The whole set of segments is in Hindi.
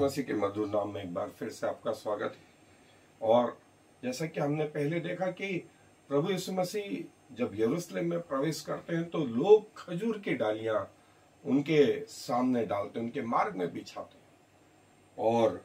मसीह के मधुर नाम में एक बार फिर से आपका स्वागत है। और जैसा कि हमने पहले देखा कि प्रभु यीशु मसीह जब यरूशलेम में प्रवेश करते हैं तो लोग खजूर की डालियां उनके सामने डालते हैं, उनके मार्ग में बिछाते हैं। और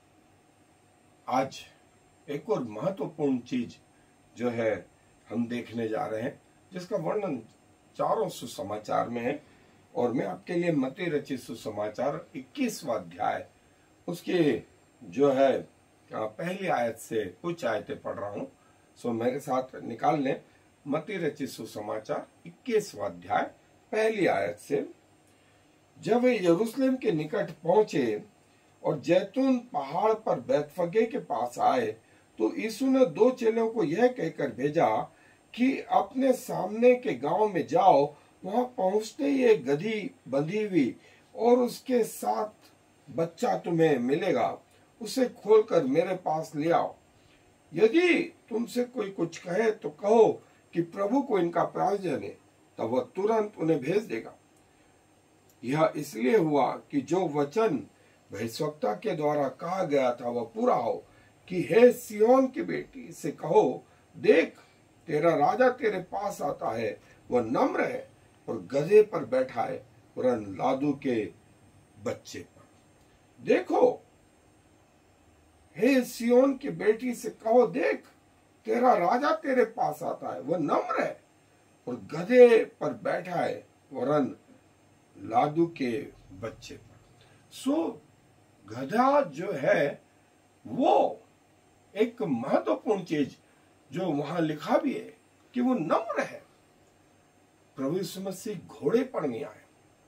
आज एक और महत्वपूर्ण चीज जो है हम देखने जा रहे हैं, जिसका वर्णन चारों सुसमाचार में है। और मैं आपके लिए मत्ती रचित सुसमाचार 21वां अध्याय उसके जो है पहली आयत से कुछ आयतें पढ़ रहा हूं। सो मेरे साथ निकाल लें मत्ती रचित सुसमाचार 21वां अध्याय पहली आयत से। जब वे यरूशलेम के निकट पहुंचे और जैतून पहाड़ पर बैतफगे के पास आए तो यीशु ने दो चेलों को यह कहकर भेजा कि अपने सामने के गांव में जाओ, वहां पहुंचते ही एक गधी बंधी हुई और उसके साथ बच्चा तुम्हें मिलेगा, उसे खोलकर मेरे पास ले आओ। यदि तुमसे कोई कुछ कहे तो कहो कि प्रभु को इनका प्रयोजन है, तब वह तुरंत उन्हें भेज देगा। यह इसलिए हुआ कि जो वचन भविष्यवक्ता के द्वारा कहा गया था वह पूरा हो कि हे सिय्योन की बेटी से कहो, देख तेरा राजा तेरे पास आता है, वह नम्र है और गधे पर बैठा है, वरन लादू के बच्चे पर। देखो हे सिय्योन की बेटी से कहो, देख तेरा राजा तेरे पास आता है, वह नम्र है और गधे पर बैठा है, वरन लादू के बच्चे पर। सो गधा जो है वो एक महत्वपूर्ण चीज जो वहां लिखा भी है कि वो नम्र है। प्रभु यीशु मसीह घोड़े पर नहीं आए।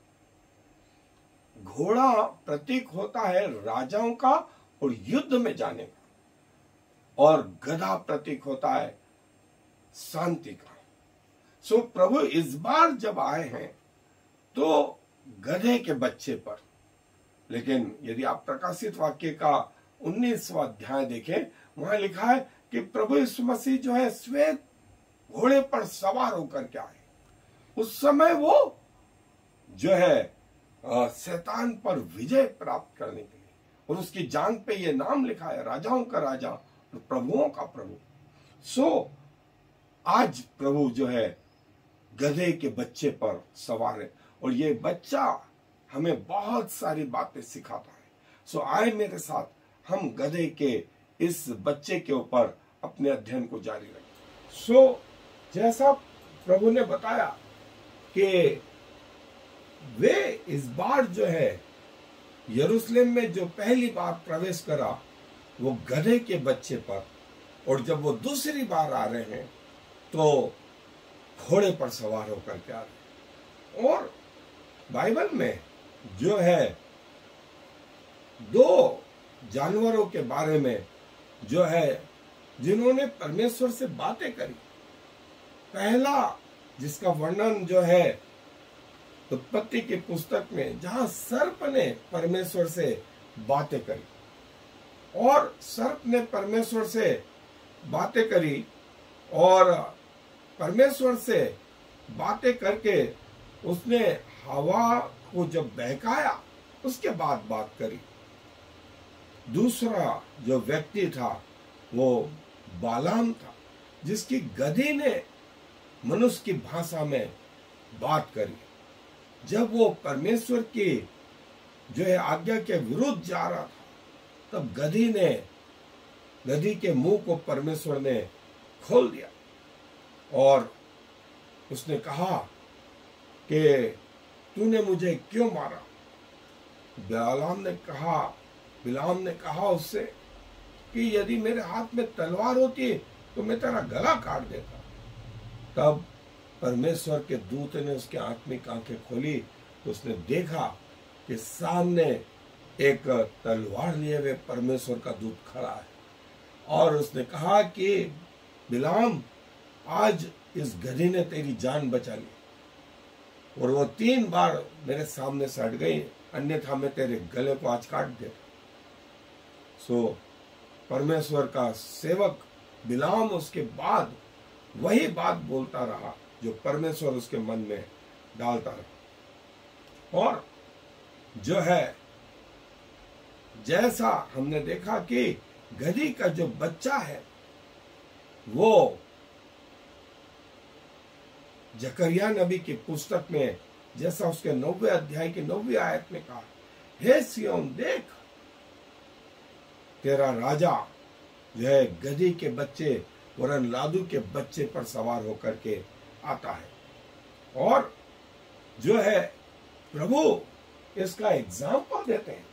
घोड़ा प्रतीक होता है राजाओं का और युद्ध में जाने का, और गधा प्रतीक होता है शांति का। सो प्रभु इस बार जब आए हैं तो गधे के बच्चे पर। लेकिन यदि आप प्रकाशित वाक्य का 19वां अध्याय देखें, वहां लिखा है कि प्रभु यीशु मसीह जो है श्वेत घोड़े पर सवार होकर के आए। उस समय वो जो है शैतान पर विजय प्राप्त करने के लिए, और उसकी जांघ पे ये नाम लिखा है, राजाओं का राजा और प्रभुओं का प्रभु। सो आज प्रभु जो है गधे के बच्चे पर सवार है, और ये बच्चा हमें बहुत सारी बातें सिखाता है। सो आए मेरे साथ हम गधे के इस बच्चे के ऊपर अपने अध्ययन को जारी रखें। सो जैसा प्रभु ने बताया कि वे इस बार जो है यरूशलेम में जो पहली बार प्रवेश करा वो गधे के बच्चे पर, और जब वो दूसरी बार आ रहे हैं तो घोड़े पर सवार होकर के आ रहे हैं। और बाइबल में जो है दो जानवरों के बारे में जो है जिन्होंने परमेश्वर से बातें करी। पहला जिसका वर्णन जो है उत्पत्ति की पुस्तक में, जहां सर्प ने परमेश्वर से बातें करी, और सर्प ने परमेश्वर से बातें करी और परमेश्वर से बातें करके उसने हवा को जब बहकाया उसके बाद बात करी। दूसरा जो व्यक्ति था वो बालाम था, जिसकी गधी ने मनुष्य की भाषा में बात करी। जब वो परमेश्वर की जो है आज्ञा के विरुद्ध जा रहा था, तब गधी के मुंह को परमेश्वर ने खोल दिया और उसने कहा कि तूने मुझे क्यों मारा। बिलाम ने कहा उससे कि यदि मेरे हाथ में तलवार होती तो मैं तेरा गला काट देता। तब परमेश्वर के दूत ने उसके आत्मिक आंखें खोली तो उसने देखा कि सामने एक तलवार लिए हुए परमेश्वर का दूत खड़ा है, और उसने कहा कि बिलाम, आज इस गधी ने तेरी जान बचा ली, और वो 3 बार मेरे सामने से हट गई, अन्यथा मैं तेरे गले को आज काट दे। सो परमेश्वर का सेवक बिलाम उसके बाद वही बात बोलता रहा जो परमेश्वर उसके मन में डालता रहा। और जो है जैसा हमने देखा कि गधी का जो बच्चा है वो जकरिया नबी की पुस्तक में जैसा उसके 9वें अध्याय की 9वीं आयत में कहा, हे सिय्योन देख, तेरा राजा जो है गधी के बच्चे वरन लादू के बच्चे पर सवार होकर के आता है। और जो है प्रभु इसका एग्जाम्पल देते हैं,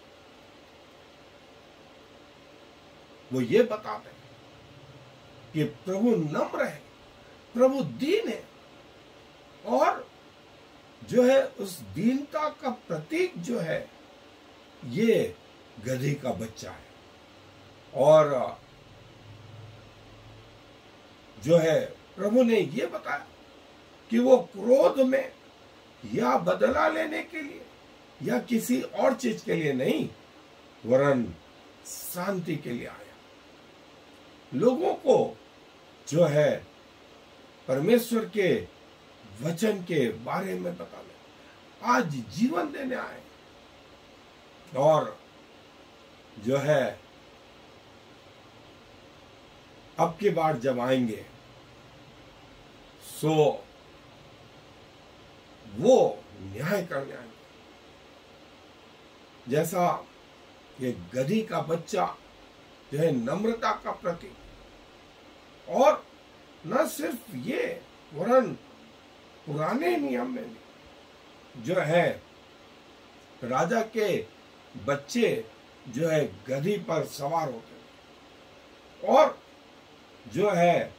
वो ये बताते हैं कि प्रभु नम्र है, प्रभु दीन है, और जो है उस दीनता का प्रतीक जो है ये गधी का बच्चा है। और जो है प्रभु ने ये बताया कि वो क्रोध में या बदला लेने के लिए या किसी और चीज के लिए नहीं, वरन शांति के लिए आया, लोगों को जो है परमेश्वर के वचन के बारे में बताने, आज जीवन देने आए। और जो है अब की बार जब आएंगे सो वो न्याय करने आएंगे। जैसा ये गधी का बच्चा जो है नम्रता का प्रतीक, और न सिर्फ ये वरन पुराने नियम में भी जो है राजा के बच्चे जो है गधी पर सवार होते हैं। और जो है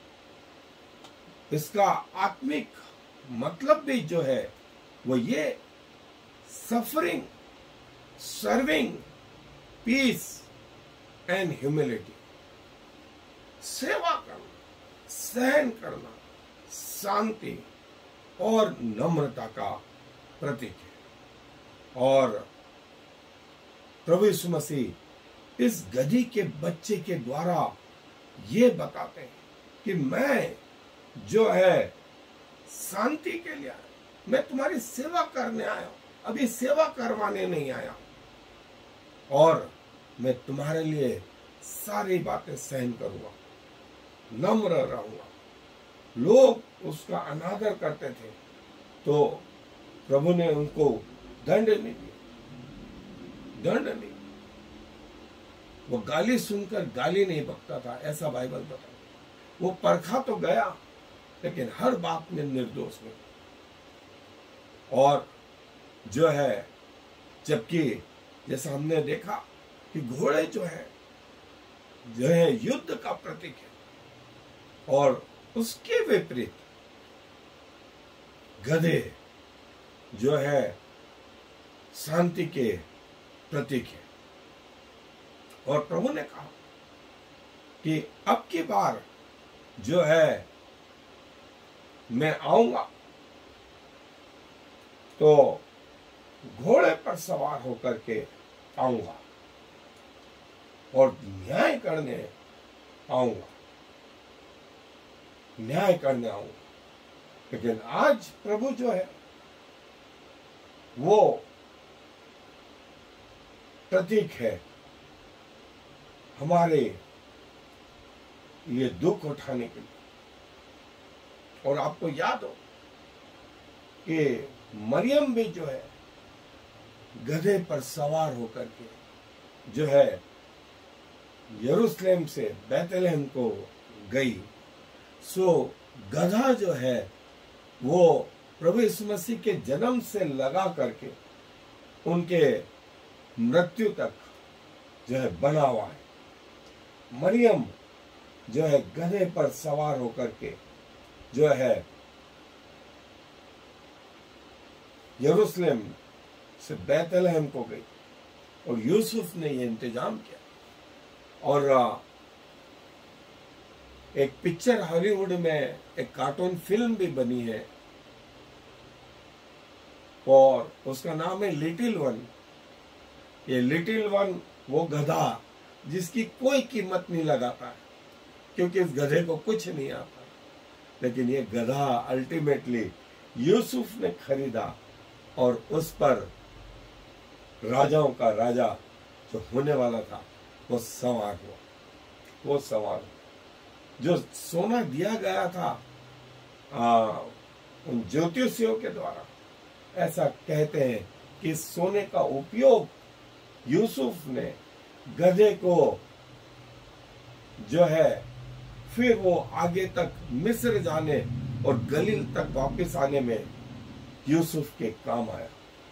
इसका आत्मिक मतलब भी जो है वो ये suffering, serving, peace and humility, सेवा करना, सहन करना, शांति और नम्रता का प्रतीक है। और प्रभु यीशु मसीह इस गधी के बच्चे के द्वारा ये बताते हैं कि मैं जो है शांति के लिए आया, मैं तुम्हारी सेवा करने आया हूं, अभी सेवा करवाने नहीं आया, और मैं तुम्हारे लिए सारी बातें सहन करूंगा, नम्र रहूंगा। लोग उसका अनादर करते थे तो प्रभु ने उनको दंड नहीं दिया, दंड नहीं, वो गाली सुनकर गाली नहीं बकता था, ऐसा बाइबल बताता। वो परखा तो गया लेकिन हर बात में निर्दोष नहीं। और जो है जबकि जैसा हमने देखा कि घोड़े जो है युद्ध का प्रतीक है, और उसके विपरीत गधे जो है शांति के प्रतीक है। और प्रभु ने कहा कि अब की बार जो है मैं आऊंगा तो घोड़े पर सवार होकर के आऊंगा और न्याय करने आऊंगा, न्याय करने आऊंगा। लेकिन आज प्रभु जो है वो प्रतीक है हमारे लिए दुख उठाने के लिए। और आपको याद हो कि मरियम भी जो है गधे पर सवार होकर के जो है यरूशलेम से बैतलहम को गई। सो गधा जो है वो प्रभु यीशु मसीह के जन्म से लगा करके उनके मृत्यु तक जो है बना हुआ है। मरियम जो है गधे पर सवार होकर के जो है यरूशलेम से बैतलहम को गई, और यूसुफ ने ये इंतजाम किया। और एक पिक्चर हॉलीवुड में एक कार्टून फिल्म भी बनी है और उसका नाम है लिटिल वन। ये लिटिल वन वो गधा जिसकी कोई कीमत नहीं लगाता है क्योंकि इस गधे को कुछ नहीं आता, लेकिन ये गधा अल्टीमेटली यूसुफ ने खरीदा और उस पर राजाओं का राजा जो होने वाला था वो सवार हुआ, वो सवार हुआ। जो सोना दिया गया था उन ज्योतिषियों के द्वारा, ऐसा कहते हैं कि सोने का उपयोग यूसुफ ने गधे को जो है फिर वो आगे तक मिस्र जाने और गलील तक वापस आने में यूसुफ के काम आया।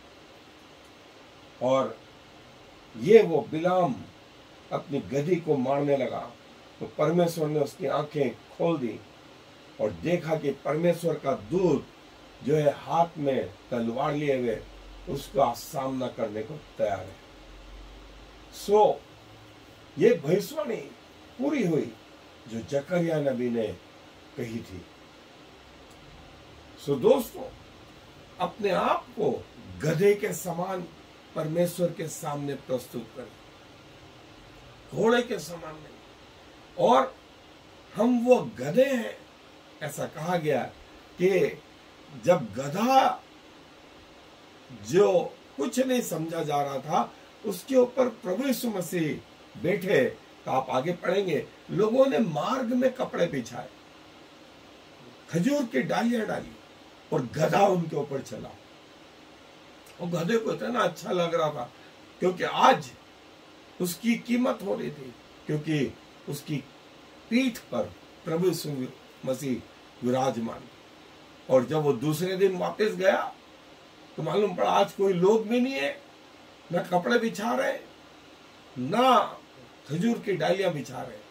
और ये वो बिलाम अपनी गधी को मारने लगा तो परमेश्वर ने उसकी आंखें खोल दी और देखा कि परमेश्वर का दूत जो है हाथ में तलवार लिए हुए उसका सामना करने को तैयार है। सो ये भविष्यवाणी पूरी हुई जो जकरिया नबी ने कही थी। सो दोस्तों, अपने आप को गधे के समान परमेश्वर के सामने प्रस्तुत करें, घोड़े के समान नहीं। और हम वो गधे हैं, ऐसा कहा गया कि जब गधा जो कुछ नहीं समझा जा रहा था उसके ऊपर प्रभु यीशु मसीह बैठे, तो आप आगे पढ़ेंगे, लोगों ने मार्ग में कपड़े बिछाए, खजूर की डालियां डाली और गधा उनके ऊपर चला। और गधे को इतना अच्छा लग रहा था क्योंकि आज उसकी कीमत हो रही थी, क्योंकि उसकी पीठ पर प्रभु यीशु मसीह विराजमान। और जब वो दूसरे दिन वापस गया तो मालूम पड़ा आज कोई लोग भी नहीं है, न कपड़े बिछा रहे, ना खजूर की डालियां बिछा रहे।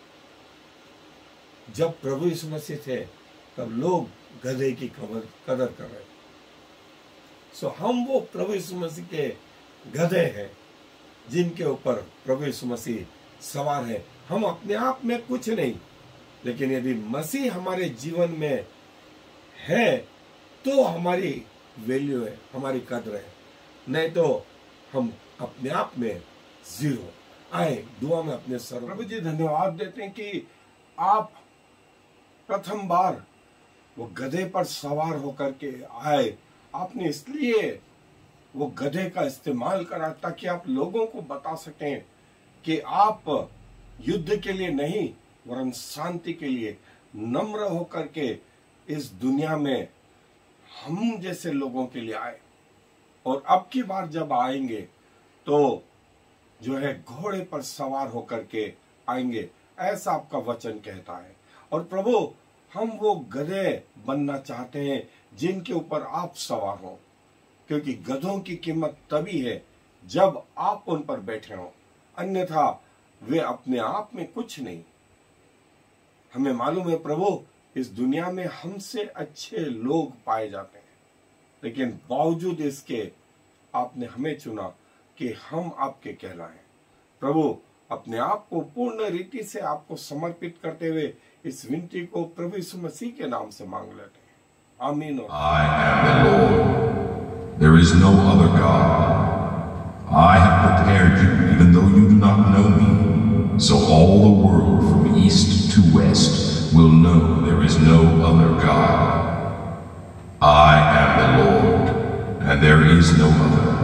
जब प्रभु यीशु मसीह थे तब लोग गधे की कदर कर रहे। सो हम वो प्रभु यीशु मसीह के गधे हैं जिनके ऊपर प्रभु यीशु मसीह सवार है। हम अपने आप में कुछ नहीं, लेकिन यदि मसीह हमारे जीवन में है तो हमारी वैल्यू है, हमारी कदर है, नहीं तो हम अपने आप में जीरो। आए दुआ में अपने सर प्रभु जी धन्यवाद देते हैं कि आप प्रथम बार वो गधे पर सवार होकर के आए। आपने इसलिए वो गधे का इस्तेमाल करा ताकि आप लोगों को बता सकें कि आप युद्ध के लिए नहीं वरन शांति के लिए नम्र होकर के इस दुनिया में हम जैसे लोगों के लिए आए। और अब की बार जब आएंगे तो जो है घोड़े पर सवार होकर के आएंगे, ऐसा आपका वचन कहता है। और प्रभु हम वो गधे बनना चाहते हैं जिनके ऊपर आप सवार हो, क्योंकि गधों की कीमत तभी है जब आप उन पर बैठे हो, अन्यथा वे अपने आप में कुछ नहीं। हमें मालूम है प्रभु इस दुनिया में हमसे अच्छे लोग पाए जाते हैं, लेकिन बावजूद इसके आपने हमें चुना कि हम आपके कहलाएं। प्रभु अपने आप को पूर्ण रीति से आपको समर्पित करते हुए इस विनती को प्रभु यीशु मसीह के नाम से मांग लेते हैं, आमीन। I am the Lord. There is no other God. I have prepared you even though you do not know me, so all the world from east to west will know there is no other God. I am the Lord, and there is no other.